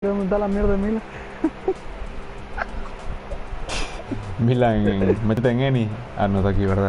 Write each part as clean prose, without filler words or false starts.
¿Dónde está la mierda de Mila? Milan, métete en Eni. Ah, no está aquí, ¿verdad?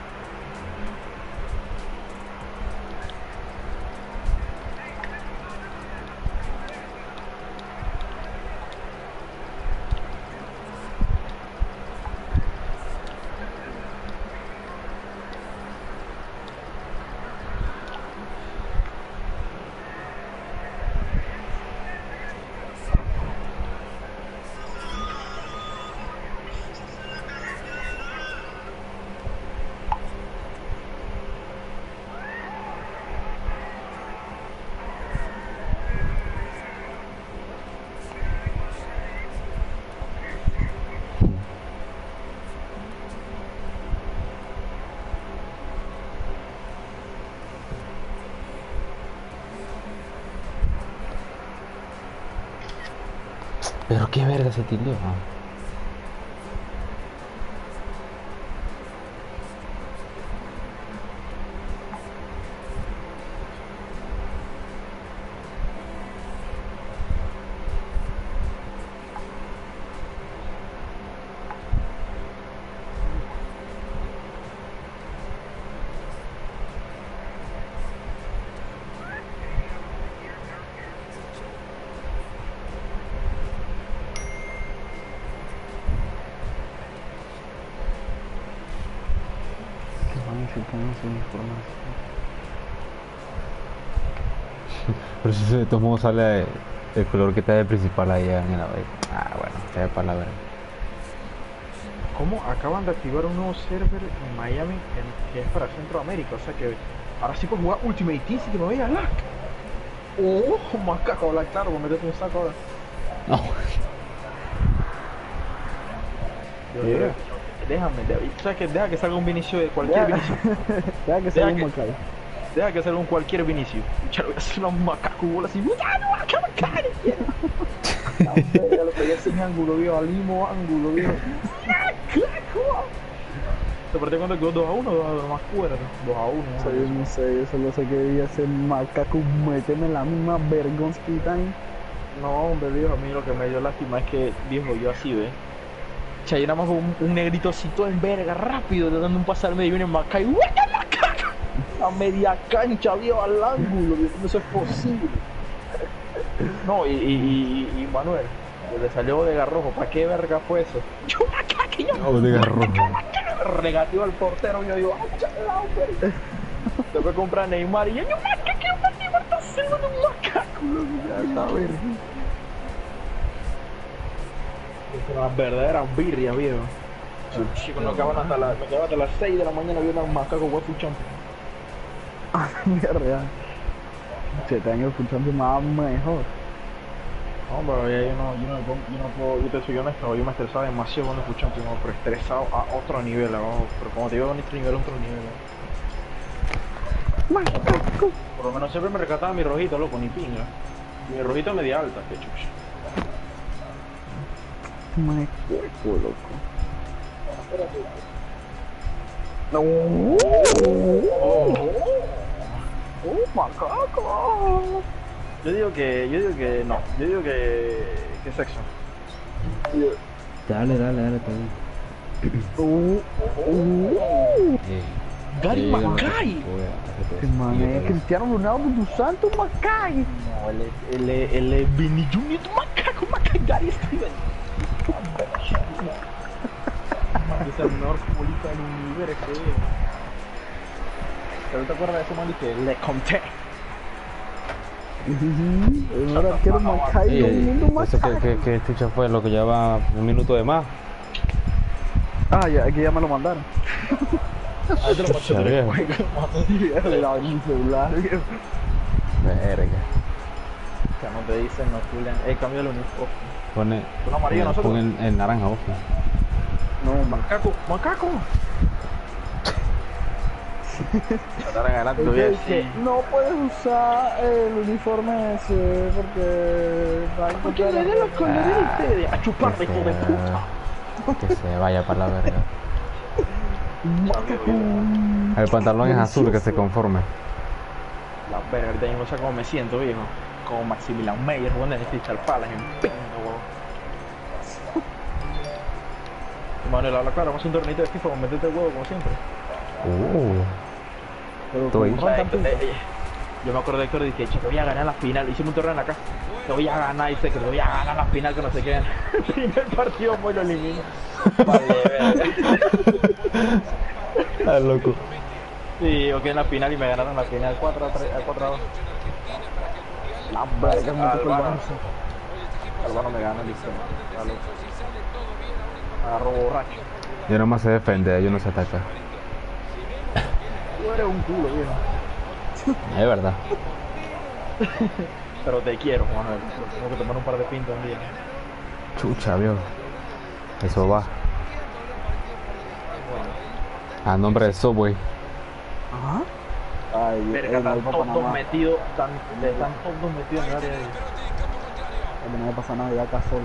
Pero qué verga se tildió, ¿no? Pero si de todos modos sale el color que está de principal ahí en la web. Ah, bueno, se ve para la verga. ¿Cómo acaban de activar un nuevo server en Miami que es para Centroamérica? O sea que ahora sí puedo jugar Ultimate Team sin que me vaya lag. Oh, macaco, lag, claro, me metete un saco ahora. No. Yeah. Déjame, ¿sabes qué? Deja que salga un Vinicio de cualquier Vinicio. Deja que sea un Macay. Deja que salga un cualquier Vinicio. Ya lo voy a hacer una macaco bola así. Ya lo pegué sin ángulo, viejo, al mismo ángulo, viejo. ¿Te parece cuando quedó 2-1 o 2-2 más fuerte? 2-1. Sí, no sé, yo solo sé que debía ser macaco, meterme en la misma vergonskita ahí. No, hombre, viejo, a mí lo que me dio lástima es que, viejo, yo así, ¿ves? O sea, yo nada más un negritocito en verga, rápido, dando un pase al medio y viene Macay. A media cancha, viejo, al ángulo, viejo, eso es posible. No, y Manuel, que le salió de garrojo, ¿para qué verga fue eso? Yo Macay, Oh, de garrojo. Regateó al portero y yo digo, ¡ay, chalao, hombre! Te fue a comprar Neymar y yo, Macaco, ¿qué Neymar está haciendo un macaco? Ya está verga. Es una verdadera birria, viejo. Chicos, me quedaban hasta las 6 de la mañana viendo un macaco Waffle Champions. Ah, mierda. 7 años escuchando más mejor. No, pero ya yo no puedo, yo te soy honesto, yo me estresaba demasiado cuando escuchaba Champions, pero estresado a otro nivel, abajo. Pero como te digo, a otro nivel, Macaco. Por lo menos siempre me rescataba mi rojito, loco, ni pinga. Mi rojito media alta, que chucha. Macaco, loco. No. Macaco. Yo digo que no, yo digo que sexo. Dale, está bien. Gary Macay. Man, Cristiano Ronaldo dos Santos Macay. No, él es Vini Junior Macaco, Macay, Gary Steven. Es el mejor futbolista del universo. ¿Pero te acuerdas de ese man que le conté? El mejor arquero Macay del mundo Eso Macay. que chucha fue lo que lleva un minuto de más. Ah, ya, aquí ya me lo mandaron. Ahí te lo pasé Chucha, viejo. La en mi celular. Verga. Que no te dicen, no Julián. Cambia el uniforme. Pone. Con amarillo nosotros. Pon el naranja, ojo. No, Macaco. Estarán ganando bien, sí. no puedes usar el uniforme ese porque va a ¿Por qué encontrar le den los colores a ustedes? A chuparme, hijo de puta. Que se vaya para la verga. Macaco. El pantalón es azul, que se conforme. La verga, ahorita yo no sé cómo me siento, viejo. como Maximilian Meyer jugando en el Crystal Palace en pingo, weón. Manuel, habla claro, vamos a hacer un tornito de FIFA, con meterte el huevo como siempre. Pero Estoy. como roncan pinta. Yo me acuerdo de Héctor y dije, che, te voy a ganar la final. Hicimos un torneo en la casa. Te voy a ganar, dice que te voy a ganar la final, que no sé qué. El primer partido muy lo elimino. Vale, Ah, loco. sí, yo quedé en la final y me ganaron la final 4-3, 4-2. La verga, me tocó el Albano. Barça. Albano me gana, listo. Agarro borracho. Yo nomás sé defender, yo no sé atacar. Tú eres un culo, viejo. Es verdad. Pero te quiero, Manuel. Tengo que tomar un par de pintas un día. Chucha, viejo. Eso va. Bueno. A nombre de Subway. Ajá. Ay, Verga, están no todos pasa dos nada. metidos, están todos metidos en el área de... No me pasa nada, ya acá solo.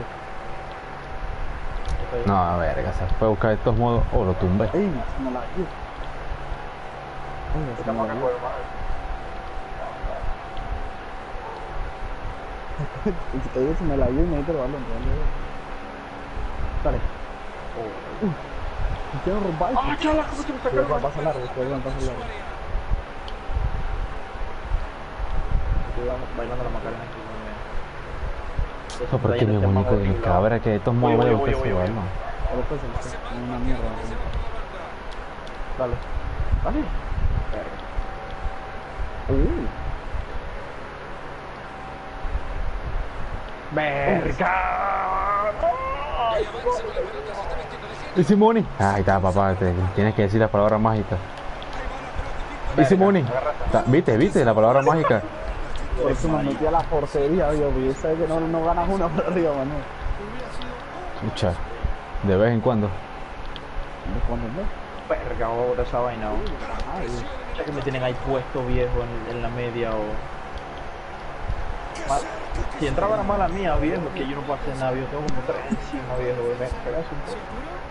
No, verga, se fue a buscar de todos modos. Oh, lo tumbé. Ey, se me la dio. Ey, se me Estamos la acá dio. por el mar. Y si te digo, se me la dio y me diste el balón. Dale. Quiero robar. ¡Ah, chala! ¿Cómo se me sacó el balón? Pasa largo, pasa largo. Bailando la Macarena aquí. No, porque mi muñeco de mi cabra que de todos modos voy a buscar ese balón. Pero pues, es una mierda. Dale. Dale. ¡Verga! ¿Y Simoni? Ahí está, papá. Tienes que decir la palabra mágica. ¿Y Simoni? ¿Viste la palabra mágica? Por eso me metí a la portería, yo sabes que no ganas una por arriba, Manuel. Escucha, de vez en cuando. ¿De cuándo no? Verga, voy a botar esa vaina. Ay, Ya que me tienen ahí puesto viejo en la media o... Si entraba la mala mía, viejo, que yo no puedo hacer nada, yo tengo como 3 encima, viejo, me pegas un poco.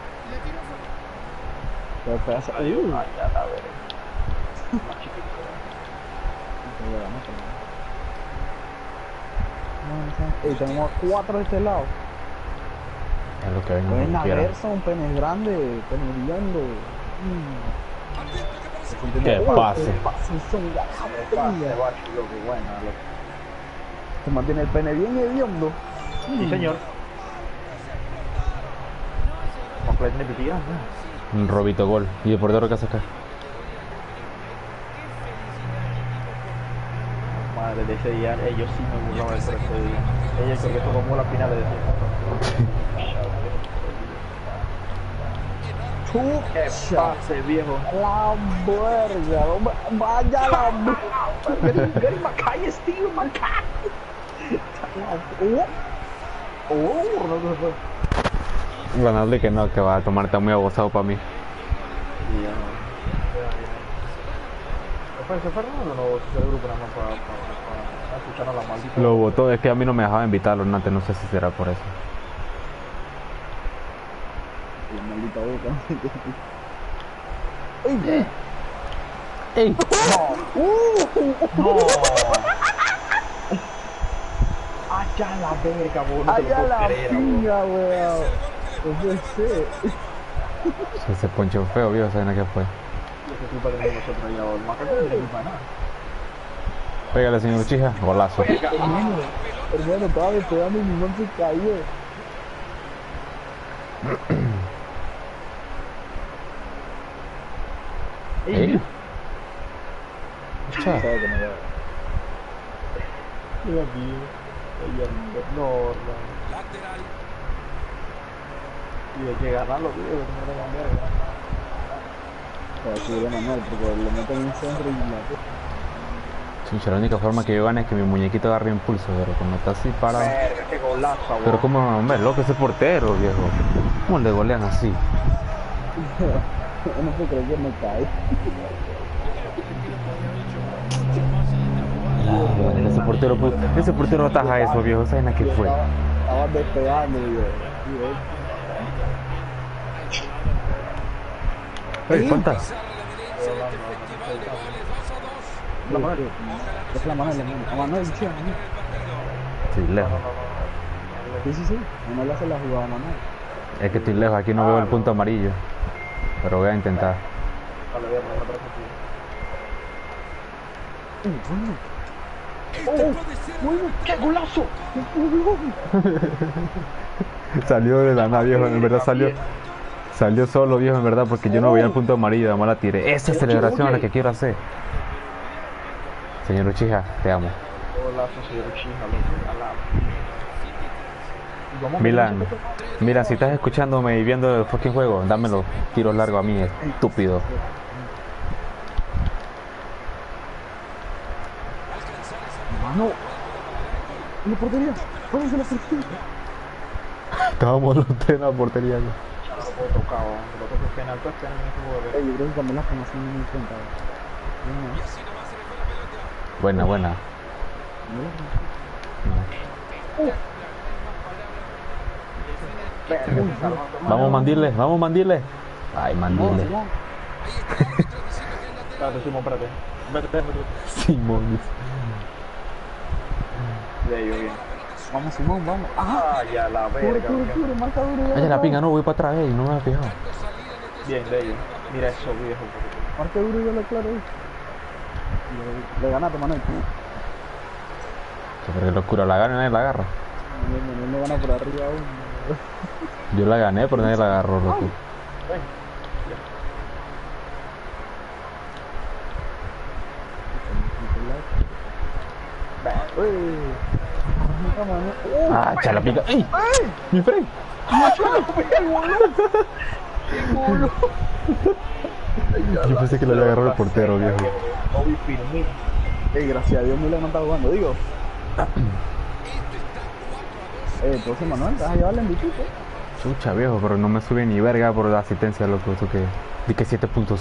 pero pedazo. Ay, ya la veré. Más chiquito. Y tenemos 4 de este lado. Es lo que venga Pene como quiera. Averson, pene grande, pene brillando. Que pase. Son Se va, loco, bueno, loco. Se mantiene el pene bien hediondo. Sí, señor. Completo de pitía, ¿no? Un robito gol. ¿Y el portero qué hace acá? Madre de ese día, ellos sí me burlaban de ese día. Ellos creo que esto como la final de ¡Qué pase, viejo! La verga, vaya la Gary Mackay, Steve Mackay. Ronaldo se fue. Ronaldo que no, que va a tomarte muy abusado para mí. ¿Se fue Ronaldo o no? Se fue el grupo nada más para escuchar a la maldita. Lo votó, es que a mí no me dejaba invitarlo, no sé si será por eso. La maldita boca. ¡Ey! ¡Ey! ¡No! ¡Allá la verga, boludo! No te lo ¡Allá puedo la creer, boludo. pinga, weón! No puede ser. Se ponchó feo, viejo, ¿saben qué fue? ¿Qué culpa tenemos nosotros ya? El Macaco no tiene culpa de nada. Pégale, señor Chija, golazo. Hermano, estaba despegando y mi mano se cayó. ¿Eh? Cha. Sabe que no veo. Mira aquí. No, no. Y hay que ganarlo, tío, que no tengan verga. Para subir a Manuel, porque le meten un centro y la Chucha, la única forma que yo gane es que mi muñequito agarre impulso, pero como está así parado. Verga, qué golazo, Pero weón. como, hombre, loco ese portero, viejo. ¿Cómo le golean así? no puedo creer que me cae. Ese portero ataja eso, viejo. ¿Saben a qué fue? Estaba despegando, Ey, falta. La mano, es la mano, la mano. A Manuel, sí, a Manuel. Estoy lejos. Sí, sí, sí. No le hace la jugada manual. Es que estoy lejos, aquí no veo el punto amarillo. Pero voy a intentar. Vale, voy a poner otra Bueno. ¡Bueno! ¡Qué golazo! Salió de la nada, viejo, en verdad salió solo, viejo, en verdad, porque yo no veía el punto amarillo, además la tiré. Esa celebración es la que quiero hacer. Señor Uchiha, te amo. Golazo, señor Uchiha, loco. Milan, si estás escuchándome y viendo el fucking juego, dame los tiros largos a mí, estúpido. No. La portería. Pónganse la portería. Estábamos los tres en la portería. No lo puedo tocar, lo toco penal, todo es penal en este juego. Yo creo que también las conocen muy bien cuenta. Buena. Vamos mandiles. Ay, mandiles. Espérate, Simón, espérate. Vete. Simón. De ello, bien. Vamos, Simón, vamos. ¡Ajá! Ah, ya la verga. Duro, marca duro. Ay, la pinga, no, voy para atrás, no me había fijado. Bien, de ello. Mira eso, viejo. Marca duro y yo le claro. Le ganaste, Manuel. Porque locura, la gana y nadie la agarra. Manuel no gana por arriba aún. Yo la gané, pero nadie la agarró, loco. Ven. Ah, chala pica. ¡Ey! ¡Mi friend! Yo pensé que lo había agarrado el portero, viejo. Bobby Firmino. Gracias a Dios Milan no está jugando, digo. Entonces Manuel, te vas a llevar el MVP, Chucha, viejo, pero no me sube ni verga por la asistencia, loco. Eso que. Di que 7.5.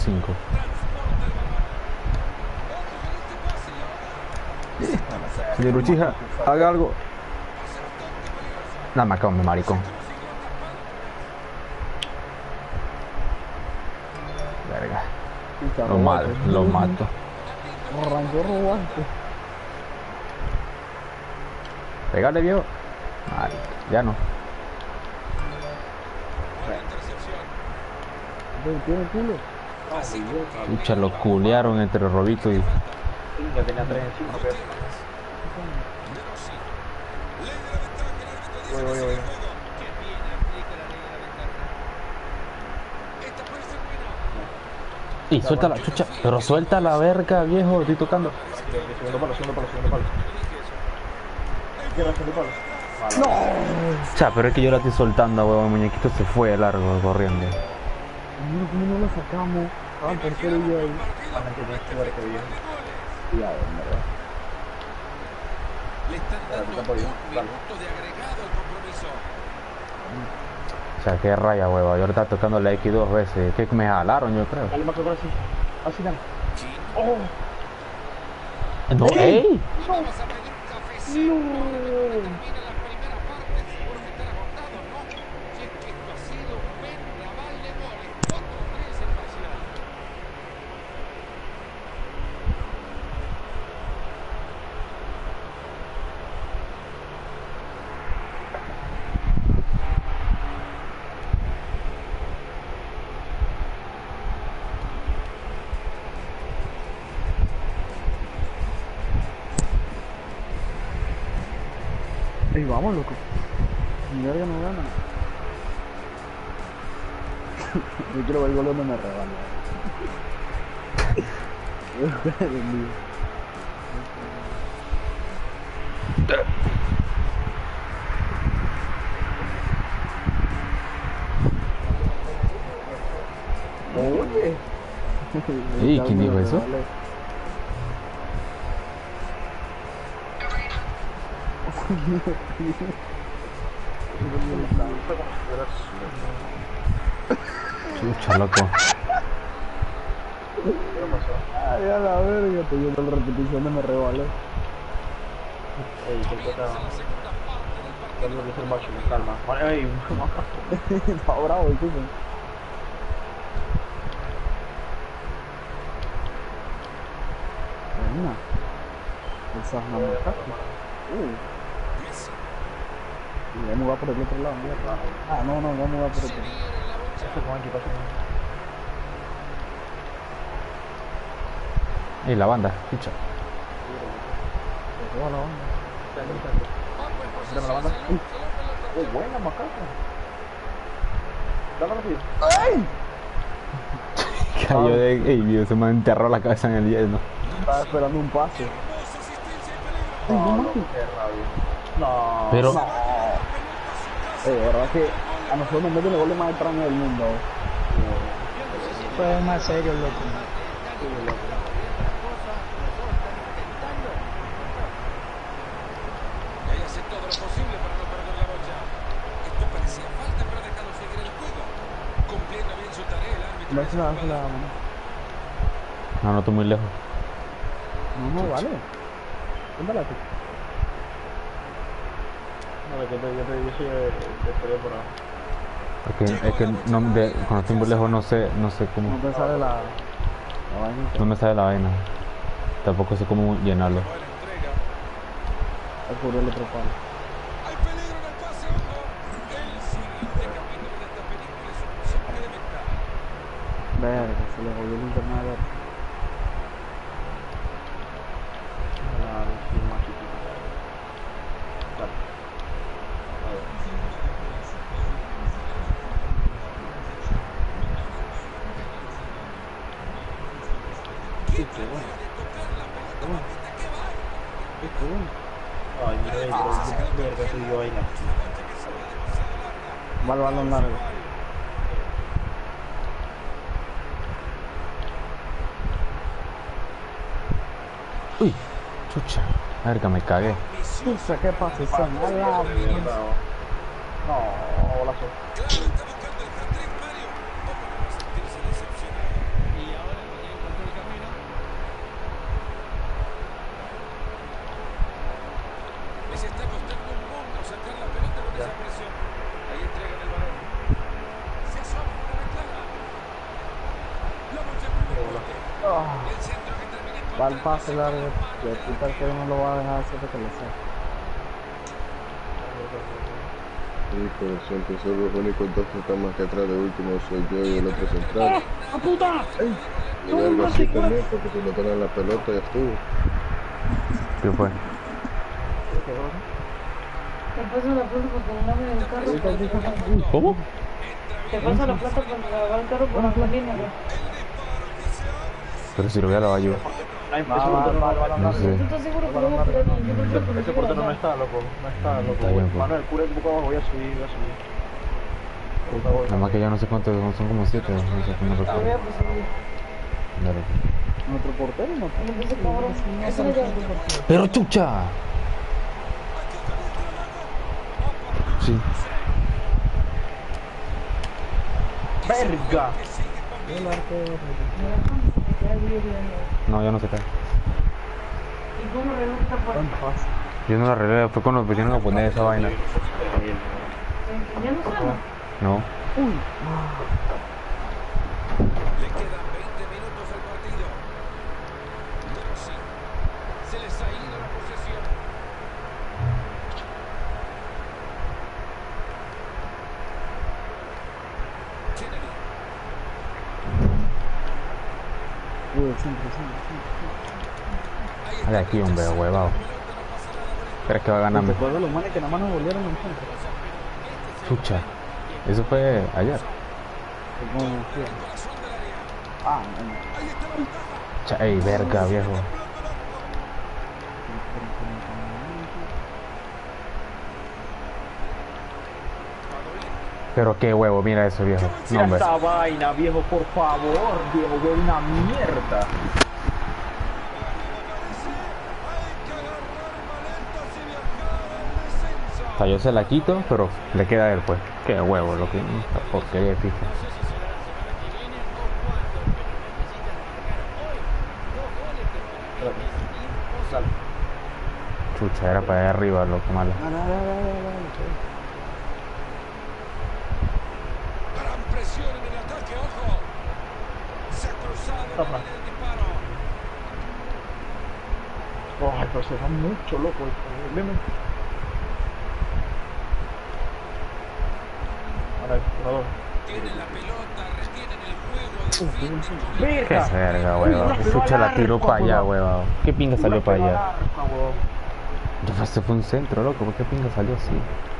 Señor Uchiha, haga algo. Nada más come, maricón. Verga. Lo mato. Arrancó robante. Pégale, viejo. Vale, ya no. Tiene culo. Chucha, lo culearon entre Robito y. Ya tenía 3 encima, pero. Voy. Y suelta la chucha, pero suelta la verga, viejo, estoy tocando. Segundo palo. Izquierda, segundo palo. No. Cha, pero es que yo la estoy soltando, huevón, el muñequito se fue de largo corriendo. ¿Cómo no lo sacamos? Estaban portero y yo ahí. Realmente tienes que ver que bien. Ya, en verdad. O sea, qué raya, hueva. Yo ahorita tocando la X 2 veces. Que me jalaron, yo creo. Dale más que por así. Así, dale. No, ¡ey! Ey, vamos, loco. Mi verga no gana. Yo quiero ver el gol donde me regala. Oye. ¿Y quién dijo eso? Chucha, loco. Ay, a la verga, te llevo la repetición de me rebalé. Ey, te toca. Dale lo que es el máximo, calma. Ey, Está bravo el tipo. Buena. Esa es una marca. Y vamos a jugar por el otro lado, mierda. Ah, no, vamos a jugar por el otro lado. Y la banda, escucha. Se roba la onda. Dame la banda. Buena, macaco. Dame rápido. Cayó de... Ey, Dios, se me enterró la cabeza en el hielo. Estaba esperando un pase. No, no, qué rabia. No. Pero... No. De verdad que a nosotros nos meten el gol más extraño del mundo. Fue más serio, loco. Y ahí hace todo lo posible para no perder la bocha. Esto parecía falta, pero ha dejado seguir el juego. Cumpliendo bien su tarea, el árbitro. Dásela, mano. No, no estoy muy lejos. No, vale. Cuéntala tú. No, yo soy de por ahora. Es que no, cuando estoy muy lejos no sé cómo... No te sale la vaina. No me sale la vaina. Tampoco sé cómo llenarlo. Buena entrega. A cubrir el otro palo. Hay peligro en el pase, ojo. El siguiente capítulo de esta película es un saque de ventaja. Verga, se le volvió el internet a ver. Claro, sí, más chiquito. Dale. A ver. ¿Quién puede tocar la pelota maldita que va? Ay, mira, verga, soy yo ahí. Va el balón largo. Uy, chucha. Verga, me cagué. Pucha, qué pase son. A la mierda. No, golazo. Claro, está buscando el hat-trick, Mario. ¿Cómo no va a sentirse decepcionado? Y ahora ya encontró el camino. Les está costando un mundo sacar la pelota con esa presión. Ahí entregan el balón. Se asoma una ventaja. Lo mucha primero. El centro que termina en Va el pase largo. Y el puta que no lo va a dejar hacer que le sea. Hijo de su, empezó los únicos dos que están más que atrás, de último soy yo y el otro central. ¡Ah, puta! Y algo así también, porque si no ganan la pelota ya estuvo. ¿Qué fue? Te paso la plata para ponerla en el carro. ¿Cómo? Te paso la plata para lavar el carro por la línea. Pero si lo voy a lavar yo. No sé. ¿Tú estás seguro que vamos a tirar bien? Yo creo que Ese portero no está, loco. No está, loco. Está bien, pues. Manuel, cura un poco abajo, voy a subir, Por favor. Nada más que ya no sé cuántos, son como 7, no sé cómo Voy recuerdo. a proseguir. Dale. Nuestro portero no Ese cabrón. Eso le llamo. ¡Pero chucha! Sí. ¡Verga! No, ya no se cae. ¿Y cómo arreglar esta parte? Yo no la arreglé, fue cuando pusieron a poner esa vaina. ¿Ya no suena? No. Le quedan 20 minutos al partido. Messi. Se les ha ido la posesión. Kennedy. siempre. De aquí, hombre, huevado. ¿Crees que va a ganar? ¿Te acuerdas de los manes que nada más nos volvieron en frente? Chucha. Eso fue ayer. Ah, no. Ey, verga, viejo. Pero qué huevo, mira eso, viejo. No, hombre. Esta vaina, viejo, por favor, viejo, ve una mierda. O sea, yo se la quito, pero le queda a él, pues. Qué huevo, lo que... Esta porquería de FIFA. Chucha, era para allá arriba, lo que malo. Gran presión en el ataque, ojo. Se ha cruzado en el disparo. Ay, pero se da mucho, loco. Veme. 1-2. Tienen la pelota, retienen el juego, defienden. Qué ¡Verga! verga, huevón. Qué chucha la tiró para allá, huevón. ¿Qué pinga salió para allá? Se fue un centro, loco. ¿Por qué pinga salió así?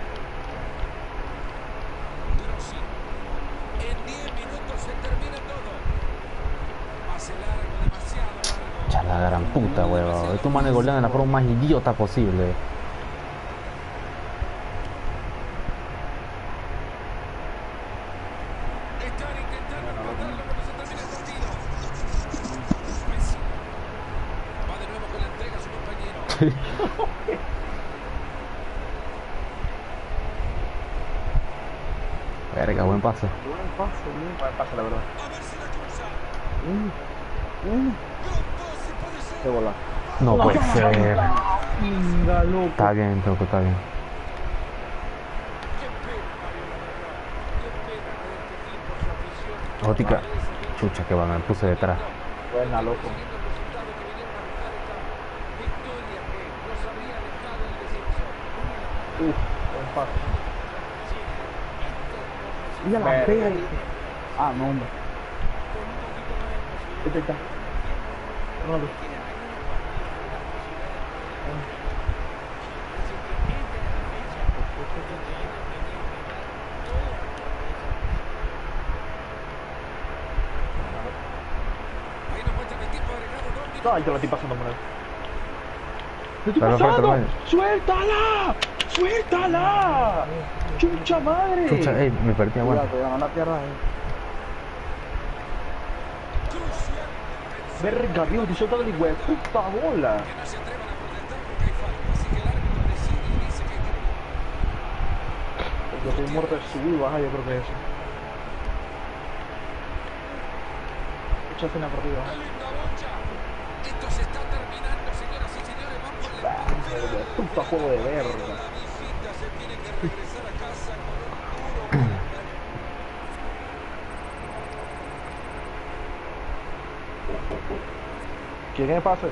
Grossi. En 10 minutos se termina todo. Pase largo, demasiado largo. Ya la gran puta, huevón. Estos manes golean de la forma más idiota posible. Están intentando empatarlo cuando se termina el partido. Messi. Va de nuevo con la entrega a su compañero. Verga, buen pase. Buen pase, bien. Buen pase, la verdad. A ver si la cruza. Mm. Gran pase puede ser. Qué bola. No puede ser. Pinga, loco. Está bien, loco, está bien. Qué pena, Mario, la verdad. Qué pena que este equipo, su afición, Ótica. parece que Chucha, que va, me puse detrás. Buena, loco. consiguiendo el resultado que vinieron a buscar esta victoria que los habría alejado del descenso. Buen pase. Mira la Verga. pega. Ah, no, hombre. Ahí está. Ronaldo. Ahí nos muestran el tiempo agregado, 2 minutos. Ay, te lo estoy pasando por él. ¡Lo estoy Pero, pasando! pero, ¡Suéltala! ¡Suéltala! ¡Chucha madre! Chucha, me perdí, Cuidado, aguanta. cuidado, no la pierdas ahí. Crucial. Verga, viejo, te suelta del huevo. ¡Puta bola! Que no se atrevan a protestar porque hay falta. Así que el árbitro decide y dice que hay que Yo estoy muerto de subir y baja, yo creo que es eso. Mucha cena partida. ¡Qué linda bocha! Esto se está terminando, señoras y señores. Van por la primera. Puta juego de verga. La visita se tiene que regresar a casa con un duro golpe. ¿Quién es pase?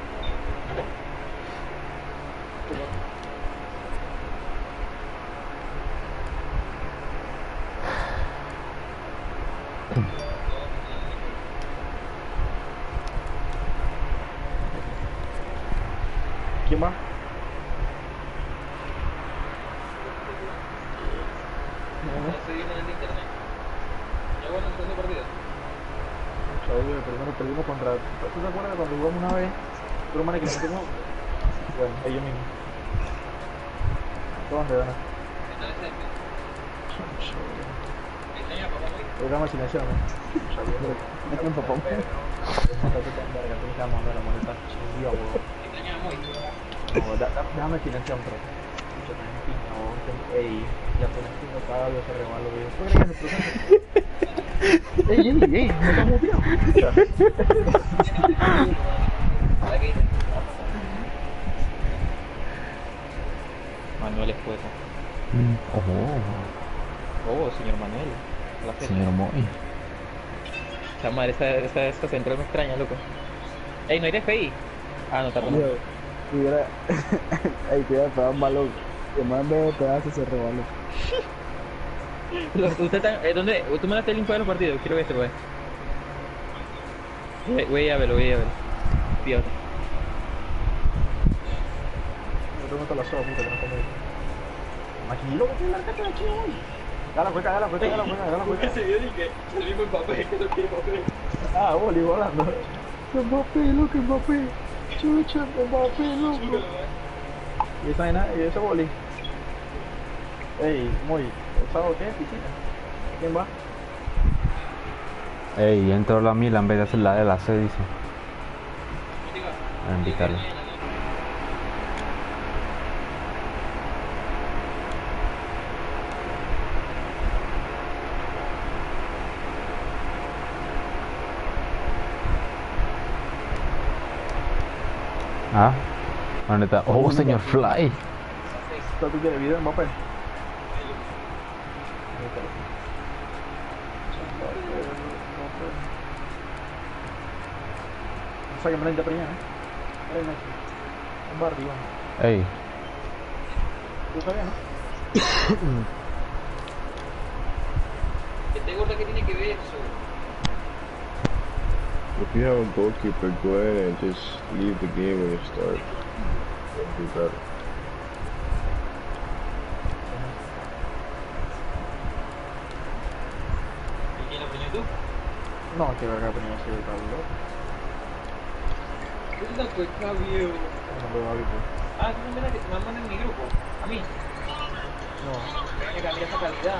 ¿Quién más? Primero perdimos contra... ¿Tú te acuerdas cuando jugamos una vez? Pero man, que le metimos... Bueno, ellos mismos. ¿Dónde gana? Programa silenciado, ¿no? Es que papá. Déjame silenciar un rato. Ey, ya apenas tengo cada vez se remalo, güey. ¿Tú crees que se procesa? Ey, me está muteado. Manuel Espuesa. Oh, señor Manuel. Señor Moy. Esa madre, esta central me extraña, loco. Ey, no hay DFI. Ah, no, está Tío, tuviera. Ey, cuidado, te da un balón. Que más en vez de pedazo se rebaló. ¿Usted está, ¿dónde? ¿Tú mandaste el info de los partidos? Quiero ver este, güey. Voy a verlo. Fíjate. No tengo toda la soda, puta, que no come. Maquinilo, que tiene la carta de aquí hoy. Dale la cueca. Se vio que el mismo Mbappé, que no quiere Mbappé. Ah, boli, volando. Mbappé. Chucha, Mbappé, loco. ¿Y esa vaina? ¿Y ese boli? Ey, muy. ¿El sábado qué? ¿Piscina? ¿Quién va? Ey, entró la Mila en vez de hacer la de la C, dice. A invitarlo. Ah, ¿dónde está? Oh, señor Fly. ¿Tú tienes video en Mbappé? Sáquenme la interpretación, ¿eh? Un bar, digo. Ey, ¿Tú estás bien, no? ¿Te gusta que tiene que ver eso? If you have a goalkeeper, go ahead and just leave the game when you start. That'd be better. ¿Y quién lo pones tú? No, que verga ponía así de Pablo. ¿Qué es la cueca, viejo? No veo algo. Ah, tú me que te mandan en mi grupo. A mí. No. Hay que cambiar esa calidad.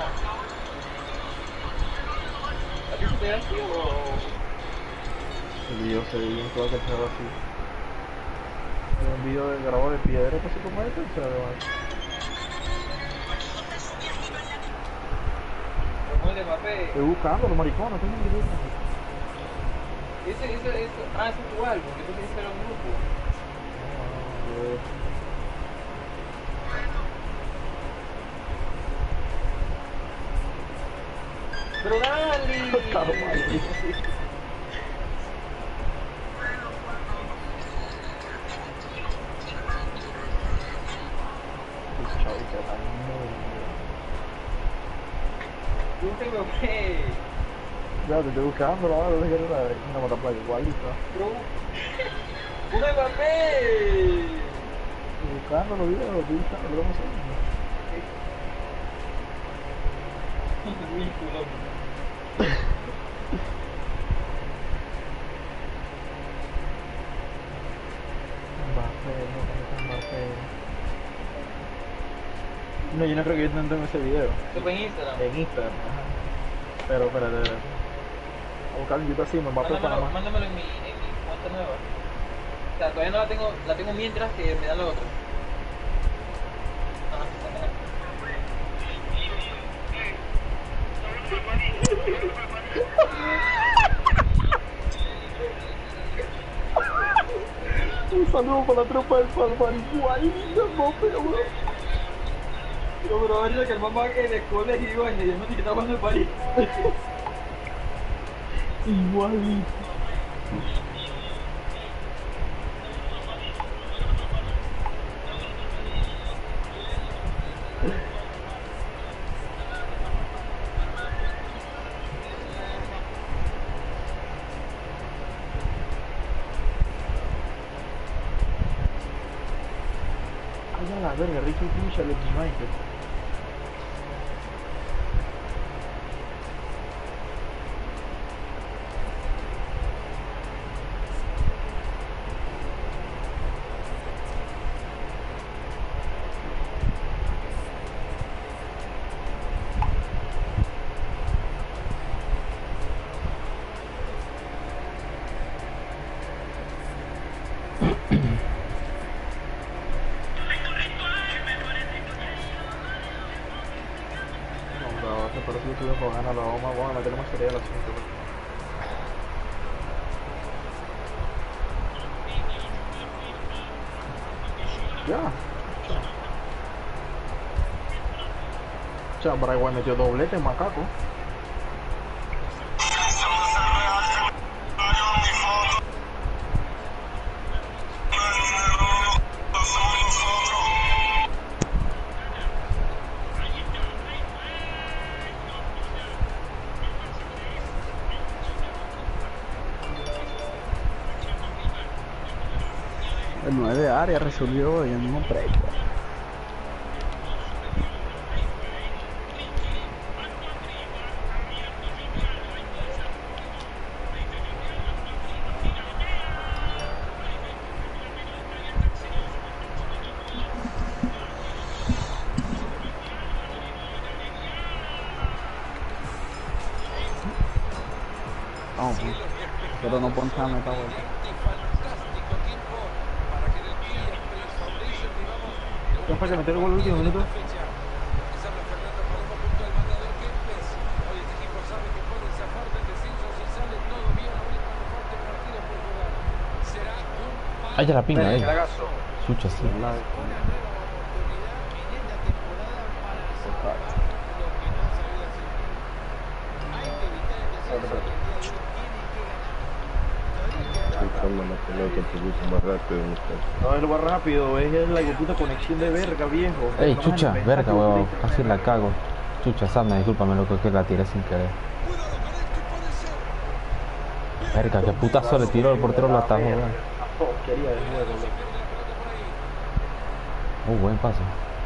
¿A ti se te da así o...? El video se ve bien todo cachado así. Hay un video de grabado de piedra que así como este, se ve mal. Como el de papel. Estoy buscando los maricones, tengo que buscar. Eso. Ah, eso es igual, porque tú tienes que ser un grupo. Pero dale. Claro, madre. Yo tengo que... Ya te estoy buscando, la verdad es que era una motoplaya igualita. Bro. ¡Un papel! Estoy buscando los videos, estoy buscando, pero no sé. Muy culo. No, yo no creo que yo tenga ese video. ¿Eso fue en Instagram? En Instagram, ajá. Pero espérate. A buscar en YouTube así, me va a preparar más. Mándamelo en mi cuenta nueva. O sea, todavía no la tengo mientras que me da lo otro. Un saludo para la tropa del Palmar, igualita, no, pero bro. Pero ahorita que el mamá en el colegio y yo no sé qué está jugando en París. Igualito. Ay, a la verga, Ricky Pucha, Lex United. Por eso tuvimos que ganar la vamos a meterle más seriedad al asunto. Ya. Braguay metió doblete, macaco. El 9 de área resolvió en el mismo break. Vamos, pero no ponchame esta vuelta. ¿Ya fue que meter el gol el último minuto? Ay, ya la pinga, El cagazo. Chucha, sí. Buscando la pelota un poquito más rápido, muchachos. No, es lo más rápido, es la puta conexión de verga, viejo. Ey, No chucha, me verga, inventes, huevón. que Casi la cago. Chucha, Sandra, discúlpame, loco, que la tiré sin querer. Verga, qué putazo le tiró el portero, lo atajó, weón. Una porquería de juego, loco. Buen paso.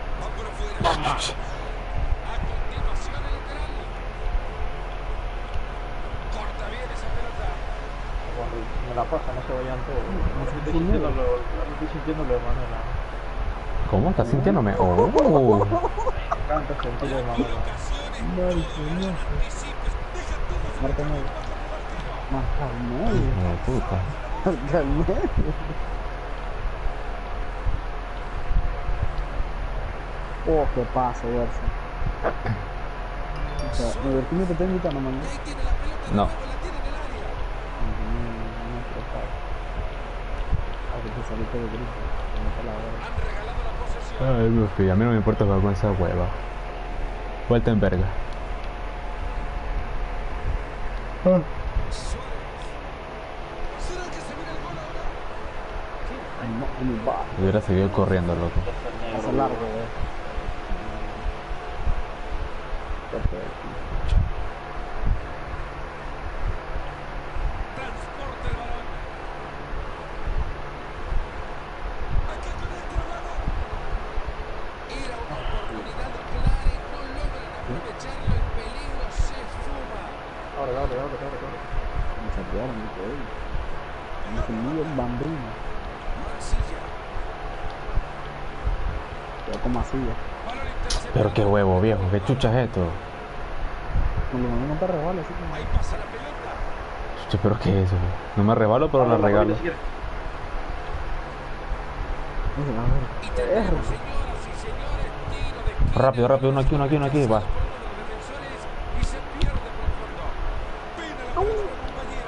Cuando me la pasa, no se vayan todos. No estoy sintiéndolo, no estoy sintiéndolo de Manuela. ¿Cómo? ¿Estás sintiéndome? Oh. Me encanta sentirlo de Manuela. Marca 9. Marca 9. Oh, puta. Marca 9. Oh, qué pasa, Garza. O sea, ¿me te está invitando, mañana? No. Que saliste de grupo, no te la hora. Ay, mi fi, a mí no me importa jugar con esa hueva. Vuelta en verga. No, mi va. Hubiera seguido corriendo, loco. Hace largo, Transporta el balón. Aquí con este balón. Era una oportunidad clara y no logran aprovecharlo. El peligro se esfuma. Ahora. Me saquearon, mi poder. Me sumí el bambino. Mancilla. Quedó como asilla. Balón interceptado. Pero qué huevo, viejo, qué chucha es esto. Con lo menos no te resbala, así como. Ahí pasa la pelota. Chucha, pero qué es eso. No me resbalo, pero la regalo. Y tenemos, señoras y señores, tiro de esquina. Rápido, uno aquí, va. Por uno de los defensores y se pierde por el fondo. Pina la pelota del compañero.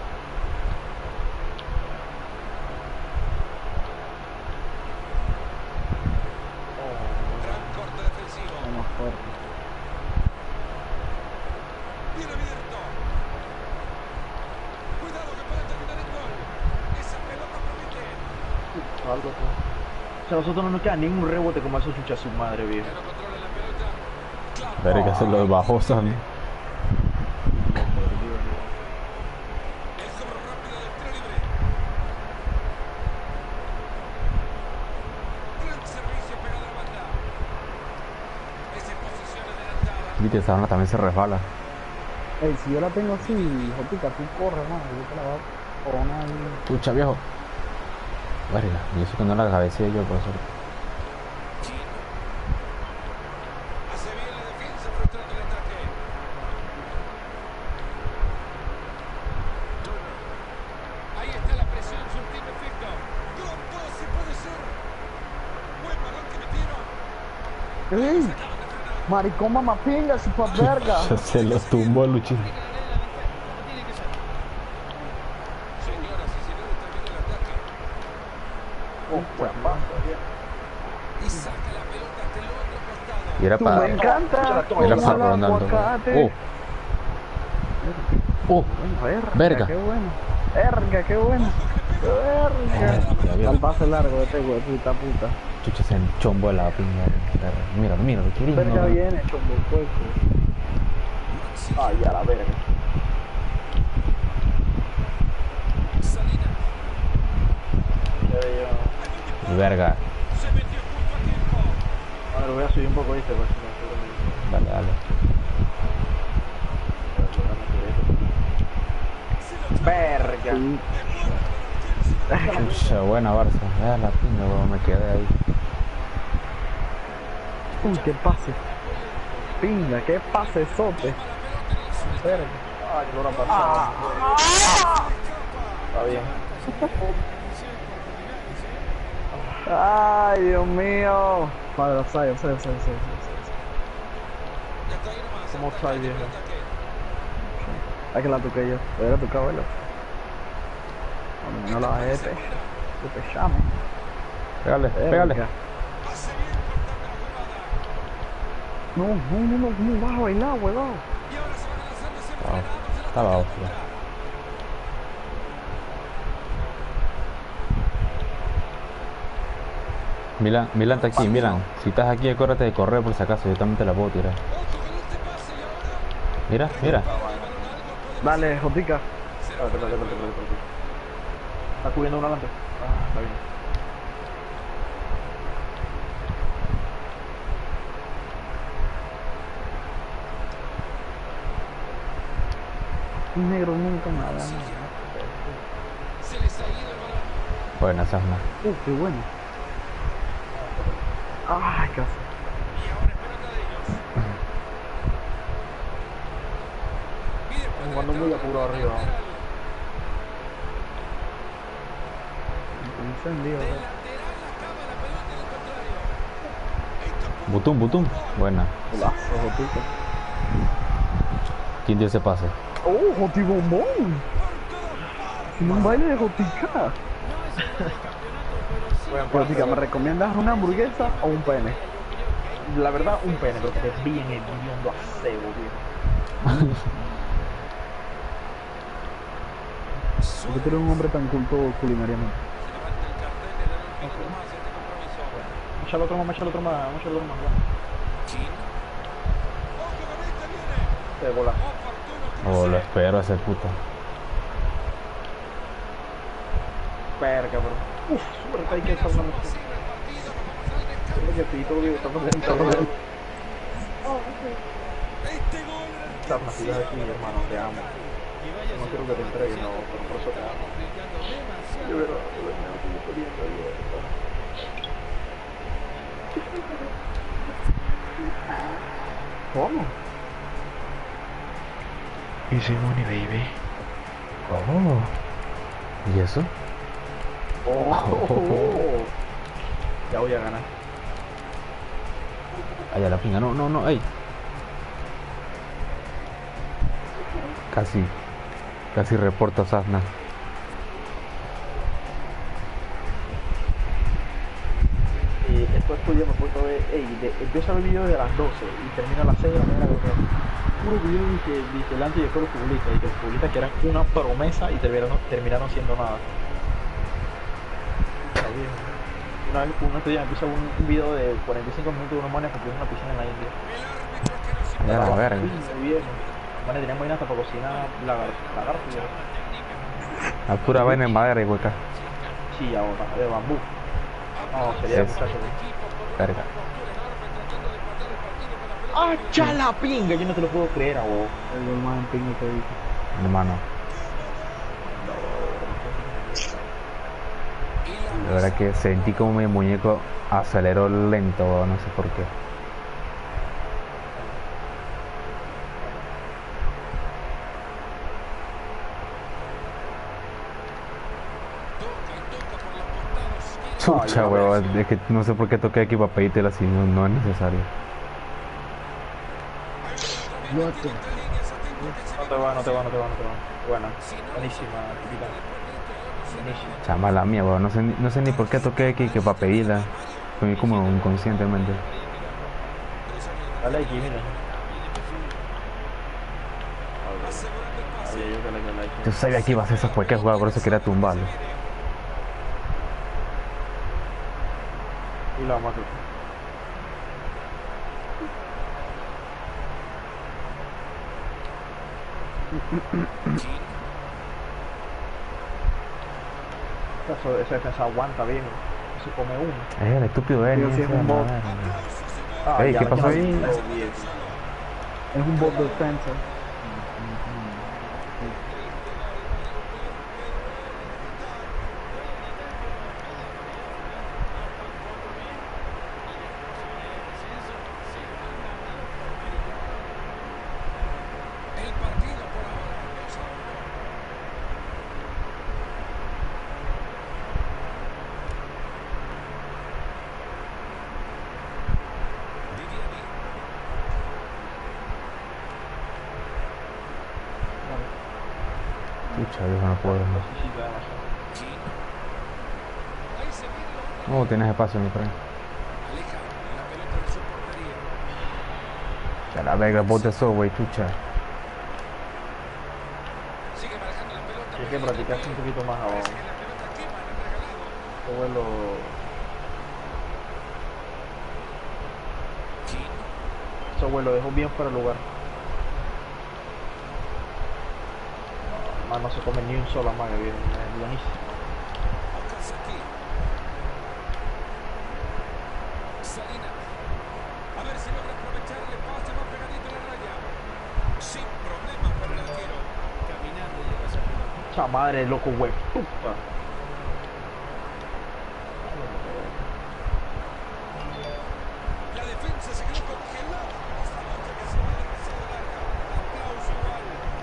Gran corte defensivo. Más fuerte. Bien abierto. Cuidado que puede terminar en gol. Esa pelota promete. Algo así. O sea, a nosotros no nos queda ningún rebote como esos chuchas su madre, viejo. Que no controla la pelota. Claro. Verga, se lo bajó, ¿sabes? El cobro rápido del tiro libre. Gran servicio pegado a la banda. Es en posición adelantada. Viste, esa banda también se resbala. Ey, si yo la tengo así, Jotica, tú corres, más. Yo te la voy a coronar ahí. Pucha, viejo. Verga, y eso que no la cabeceé yo, por suerte. Chino. Hace bien la defensa frustrando el ataque. Ahí está la presión, surtiendo efecto. Pronto se puede ser. Buen balón que metieron. ¡Ey! Maricón mamapinga, chupa verga. Se lo tumbó Luchín. Señoras y señores, termina el ataque. Y saca la pelota hasta el otro costado. Y era Tú para. me encanta. Era Como para el Ronaldo. aguacate. Verga. Qué bueno. Verga, qué bueno. Verga. Al pase largo de este güey, puta. Chucha, se enchombó la pinga. Mira, lo quiero. Verga viene, como cuerpo. Ay, a la verga. Salinas. Verga. Se metió justo a tiempo. Ahora lo voy a subir un poco, ¿viste? Pues, Dale. verga. Chucha, buena Barça. La pinga, weón, me quedé ahí. Uy, qué pase. Pinga, qué pase sote. Verga. Ay, no la pasaba. Está bien. Ay, Dios mío. Padre, offside. Ya está ahí nomás. ¿Cómo está el viejo? Es que la toqué yo. Debería tocar, verlo. Cuando no la bajé, que te llame. Pégale. Hace bien cortando la jugada. No, ¿cómo vas a bailar, huevón? Y ahora se van a lanzar desenfrenados en la Estaba pelota. hostia. Milan está aquí, Milan. Si estás aquí, acuérdate de correr por si acaso. Yo también te la puedo tirar. Ojo con este pase y ahora Mira. Dale, Jotica. se Espérate. Está cubriendo uno adelante. Ah, está bien. Un negro nunca me haga nada. Se les ha ido el balón. Buena, Sasna. Qué bueno. Ay, casi. Y ahora es pelota de ellos. Pide por Jugando muy apurado arriba. Encendido. de lateral acaba la pelota del contrario. Esto Butum, Butum. Buena. Golazo, Jotica. ¿Quién dio ese pase? ¡Oh, Joti Bombón! Tiene un baile de Jotica. Jotica, ¿me recomiendas una hamburguesa o un pene? La verdad, un pene, pero que te bien hediondo a cebo, tío. ¿Por qué tú eres un hombre tan culto culinariamente? Échale otro más. De bola. Oh, lo espero a ese puto. Verga, bro. Uf, suerte hay que estar una mejor. Que pito, tío, estamos dentro. Estás nacido aquí, hermano, te amo. No quiero que te entregues, no, pero por eso te amo. De verdad, me estoy poniendo ahí. ¿Cómo? Easy money, baby. Oh. ¿Y eso? Oh. Ya voy a ganar. Allá la pinga. No, ey. Casi reporto a Sasna. Después pues yo me puedo ver, empieza el video de las 12 y termina a las 6 de la mañana. Puro video de que el antes y después lo publica y que los publica que eran una promesa y terminaron siendo nada. Está bien. Una vez otro día me puse un video de 45 minutos de unos manes construyendo una piscina en la India. Ya la verga. Muy bien. Manes tenían vaina hasta para cocinar lagartos. A pura vaina en madera y hueca. Sí, ahora, de bambú. No, sería Eso. muchacho. Verga. ¡Ah, ya la pinga! Yo no te lo puedo creer, abo. El gol más empeño que dice. Hermano. La verdad que sentí como mi muñeco aceleró lento, no sé por qué. Chucha, weón, es que no sé por qué toqué aquí para pedírtela si no es necesario. No te va. Buena. Buenísima, chiquita. Buenísima. Chama la mía, weón, no sé ni por qué toqué aquí que para pedirla. Fue como inconscientemente. Dale aquí, mira. Oye, yo que le like. Yo sabía que iba a hacer esa cualquier jugada, por eso quería tumbarlo. Y la mato. Esa defensa aguanta bien. Se come uno. El estúpido es. Sí, es un bot. Ey, ya, ¿qué pasó ya, ahí? ya. Es un bot de defensa. El partido por ahora. Pucha, Dios, no puedo. No tienes espacio, mi friend. Aleja la pelota de su portería. Ya la verga, bote eso, güey, chucha. Sigue manejando la pelota. Hay que practicarse un poquito más abajo. Parece que la pelota quema en el regalado. Qué bueno. Eso bueno, lo dejó bien para el lugar. Más no se come ni un solo amague, bien, es buenísimo. Okazaki. Salina. A ver si logra aprovechar el espacio más pegadito a la raya. Sin problemas para el arquero. Caminando y llega a ser Esa madre, loco, güey, puta. La defensa se quedó congelada. Esta noche que se va demasiado larga. Aplauso igual.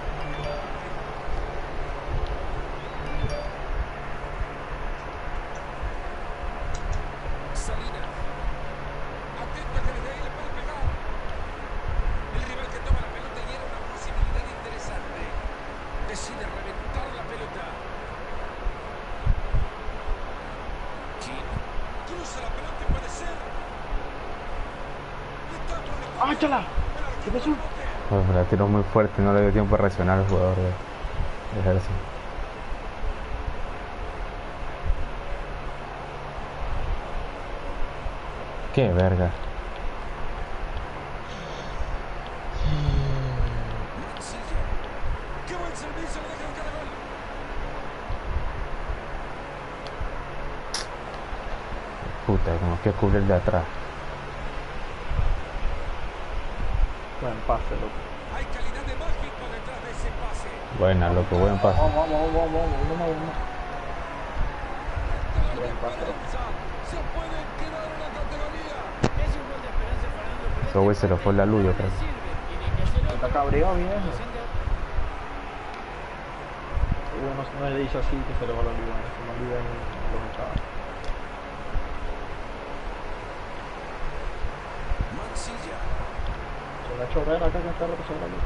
Salina. Atento a que desde ahí le puede pegar. El rival que toma la pelota y era una posibilidad interesante. Decide reventar la pelota. Kim cruza la pelota y puede ser. ¡Ah, chala! ¿Qué pasó? Pues me la tiró muy fuerte, no le dio tiempo a reaccionar al jugador de Ejército. Qué verga. Mancilla. ¡Qué buen servicio! Le dejan cada gol. Puta, como que cubrir de atrás. Buen pase, loco. Hay calidad de mágico detrás de ese pase. Buena, loco, buen pase. Vamos. Buen pase, loco. Se pueden quedar en la categoría. Ese güey se lo fue la luz, yo creo. Está cabreado, viejo. Uno no le dice así que se le va la liga. Se me olvida en los chavos. Mancilla. Se la chorrera acá que está lo que se la liga.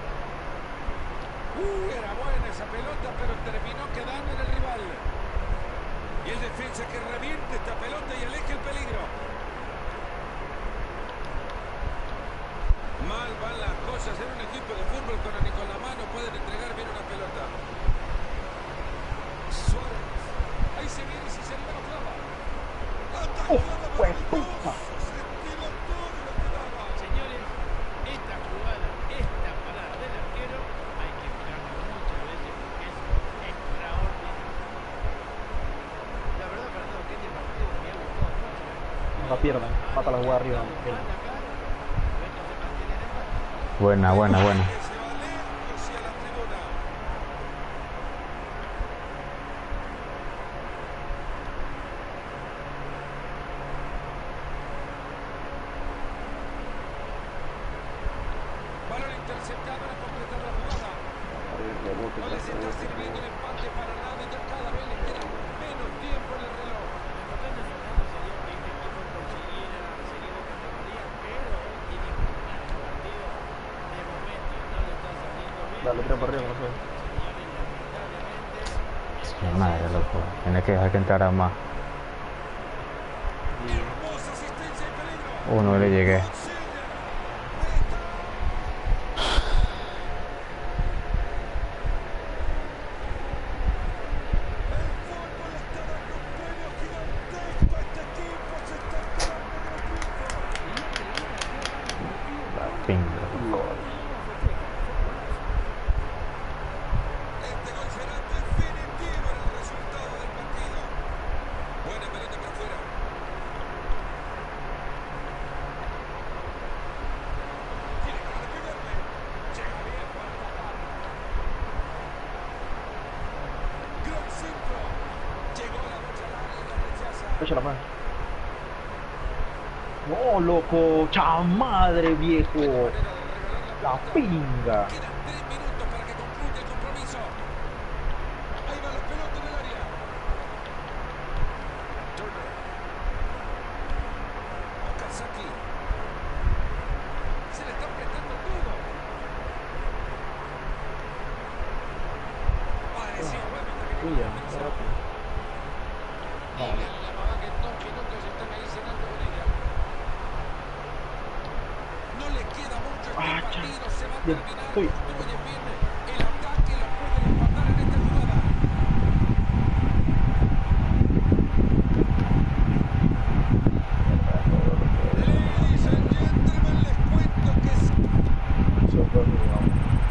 Era buena esa pelota, pero terminó quedando en el rival. Y el defensa que revierte esta pelota y aleja el peligro. Mal van las cosas en un equipo de fútbol cuando ni con la mano pueden entregar bien una pelota. Suárez. Ahí se viene y si se le la clava. Pues puta. Se estiró todo lo que daba. Señores, esta jugada, esta parada del arquero, hay que mirarla muchas veces porque es extraordinario. La verdad, Fernando, que este partido me ha gustado mucho. No la pierdan. Mata la jugada arriba. Buena. Que se va lejos hacia la tribuna. Balón interceptado para completar la jugada. No les está sirviendo el empate para nada y ya cada vez les queda menos tiempo en el reloj. Lo importante, Fernando, sería que este equipo consiguiera seguir en categoría, pero hoy tiene que ganar el partido. De momento no le está saliendo bien. Dale, tira para arriba, no sé. Señores, lamentablemente, Qué madre, loco. Tiene que dejar que entrara más. Hermosa asistencia y peligro. No le llegué. Pinga. Este gol será definitivo en el resultado del partido. Buena pelota por fuera. Tiene que defenderle. Llega bien para tapar. Gran centro. Llegó la lucha al área y la rechaza. Echa la mano. No, loco. Chamadre, viejo. Manera de regalar La pelota. pinga. Quedan 3 minutos para que concluya el compromiso. Ahí va la pelota en el área. Turner. Okazaki. Se le está apretando todo. Parecía bueno hasta que Uy, ya, llegó está la rápido. y la mamá que en 2 minutos están ahí cenando con ella. No le queda mucho este partido, se va a Bien, terminar, estoy. construye bien el ataque, lo pueden empatar en esta jugada. Ladies and gentlemen, les cuento que Eso fue mi vamos.